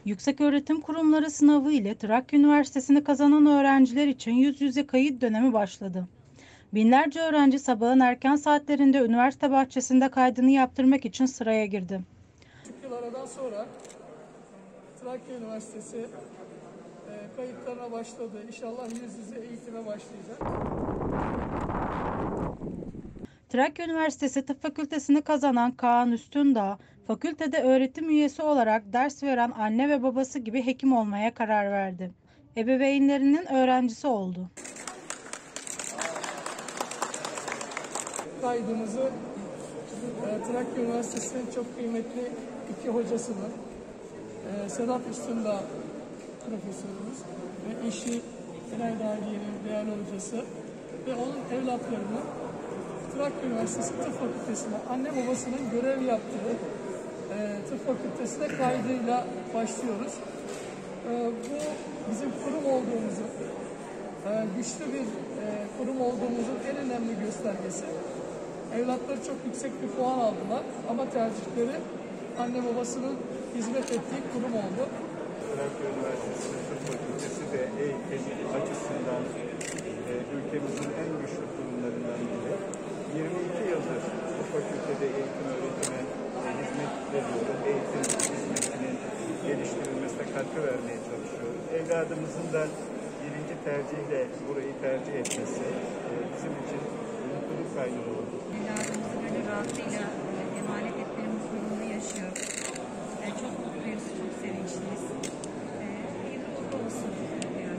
Yükseköğretim Kurumları sınavı ile Trakya Üniversitesi'ni kazanan öğrenciler için yüz yüze kayıt dönemi başladı. Binlerce öğrenci sabahın erken saatlerinde üniversite bahçesinde kaydını yaptırmak için sıraya girdi. Yıl aradan sonra Trakya Üniversitesi kayıtlarına başladı. İnşallah yüz yüze eğitime başlayacak. Trakya Üniversitesi Tıp Fakültesini kazanan Kaan Üstündağ, fakültede öğretim üyesi olarak ders veren anne ve babası gibi hekim olmaya karar verdi. Ebeveynlerinin öğrencisi oldu. Kaydımızı Trakya Üniversitesi'nin çok kıymetli iki hocasının Sedat Üstündağ profesörümüz ve eşi Eray Dağgiye'nin değerli hocası ve onun evlatlarının Trakya Üniversitesi Tıp Fakültesi'ne anne babasının görev yaptığı tıp fakültesine kaydıyla başlıyoruz. Bu bizim kurum olduğumuzu, güçlü bir kurum olduğumuzun en önemli göstergesi. Evlatları çok yüksek bir puan aldılar ama tercihleri anne babasının hizmet ettiği kurum oldu. Trakya Üniversitesi Tıp Fakültesi de eğitim açısından ülkemizin en güçlü kurumlarından biri. 22 yıldır bu fakültede eğitim öğretime hizmet veriyoruz. Eğitim hizmetinin geliştirilmesine katkı vermeye çalışıyoruz. Evladımızın da birinci tercihle burayı tercih etmesi bizim için mutluluk kaynağı oldu. Evladımızı böyle rahatlığıyla emanet etmenin mutluluğunu yaşıyoruz. Çok mutluyuz, çok sevinçliyiz. Hayırlı uğurlu olsun diyorum.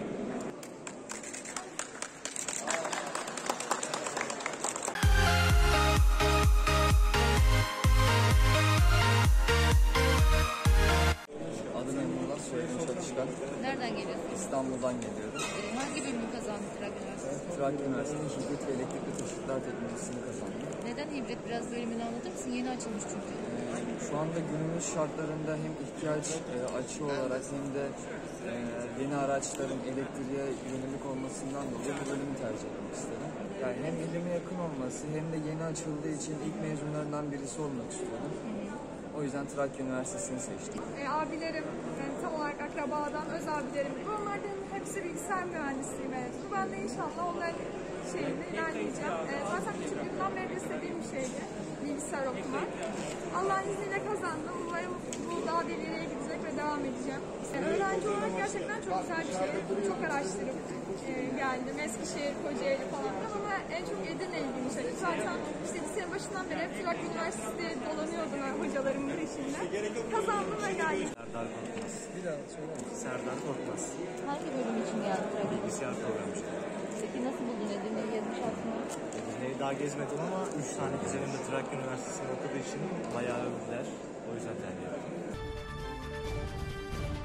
Adım Emrullah, soyadım Çalışkan. Nereden geliyorsun? İstanbul'dan geliyorum. Hangi bölümü kazandın Trakya Üniversitesi? Trakya Üniversitesi Hibrit ve Elektrikli Taşıtlar Teknolojisi'ni kazandım. Neden hibrit? Biraz bölümünü anlatır mısın? Yeni açılmış çünkü. Şu anda günümüz şartlarında hem ihtiyaç açığı olarak hem de yeni araçların elektriğe yönelik olmasından dolayı bu bölümü tercih etmek istedim. Yani hem ilime yakın olması hem de yeni açıldığı için ilk mezunlarından birisi olmak istiyorum. O yüzden Trakya Üniversitesi'ni seçtim. Abilerim, yani tam olarak akrabadan öz abilerim gibi. Onlardan hepsi bilgisayar mühendisliği mezunu. Ben de inşallah onların şeyinde ilerleyeceğim. Zaten küçüklüğümden beri istediğim bir şeydi bilgisayar okumak. Allah'ın izniyle kazandım. Umarım bu daha da ileriye gidecek ve devam edeceğim. Öğrenci olarak gerçekten çok güzel bir şey. Çok araştırıp geldim. Eskişehir, Kocaeli falan filan ama en çok Edirne ilgimi çekti. Zaten işte lisenin başından beri hep Trakya Üniversitesi'nde dolanıyordum hocalarımın peşinde. Kazandım ve geldim. Serdar Korkmaz. Serdar Korkmaz. Hangi bölüm için geldin Trakya? Bilgisayar programcılığı. Peki nasıl buldun Edirne'yi gezmiş aslında? Edirne'yi daha gezmedim ama 3 tane kuzenim de Trakya Üniversitesi'nde okuduğu için bayağı övdüler. O yüzden tercih ettim.